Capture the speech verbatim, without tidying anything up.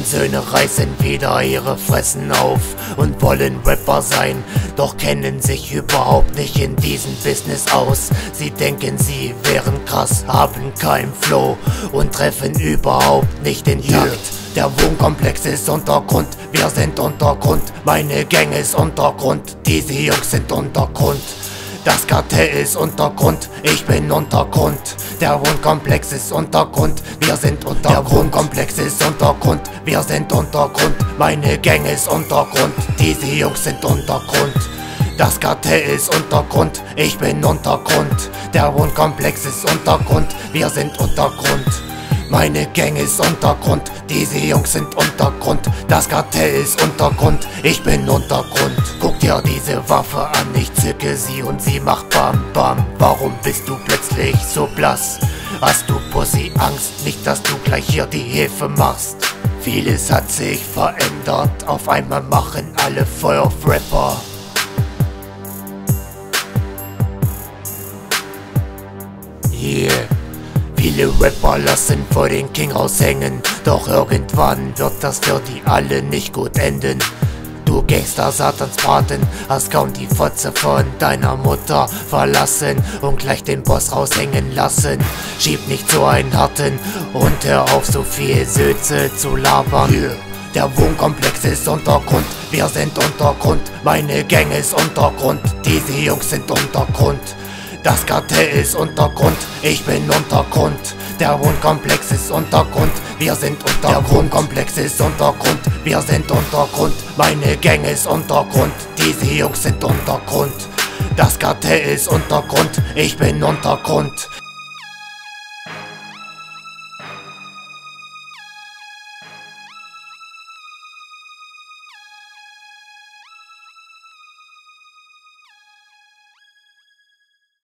Hurensöhne reißen wieder ihre Fressen auf und wollen Rapper sein, doch kennen sich überhaupt nicht in diesem Business aus. Sie denken, sie wären krass, haben keinen Flow und treffen überhaupt nicht den Takt. Yeah. Der Wohnkomplex ist Untergrund, wir sind Untergrund, meine Gang ist Untergrund, diese Jungs sind Untergrund. Das Kartell ist Untergrund, ich bin Untergrund. Der Wohnkomplex ist Untergrund, wir sind Untergrund. Der Wohnkomplex ist Untergrund, wir sind Untergrund. Meine Gang ist Untergrund, diese Jungs sind Untergrund. Das Kartell ist Untergrund, ich bin Untergrund. Der Wohnkomplex ist Untergrund, wir sind Untergrund. Meine Gang ist Untergrund, diese Jungs sind Untergrund. Das Kartell ist Untergrund, ich bin Untergrund. Guck dir diese Waffe an, ich zücke sie und sie macht Bam Bam. Warum bist du plötzlich so blass? Hast du Pussy Angst? Nicht, dass du gleich hier die Hilfe machst. Vieles hat sich verändert, auf einmal machen alle Feuer auf Rapper. Yeah. Viele Rapper lassen vor den King raushängen, doch irgendwann wird das für die alle nicht gut enden. Du Gangster Satans Braten, hast kaum die Fotze von deiner Mutter verlassen und gleich den Boss raushängen lassen. Schieb nicht so einen harten und hör auf so viel Söze zu labern. Yeah. Der Wohnkomplex ist Untergrund, wir sind Untergrund, meine Gang ist Untergrund, diese Jungs sind Untergrund. Das Kartell ist Untergrund, ich bin Untergrund. Der Wohnkomplex ist Untergrund, wir sind Untergrund. Der Wohnkomplex ist Untergrund, wir sind Untergrund. Meine Gang ist Untergrund, diese Jungs sind Untergrund. Das Kartell ist Untergrund, ich bin Untergrund.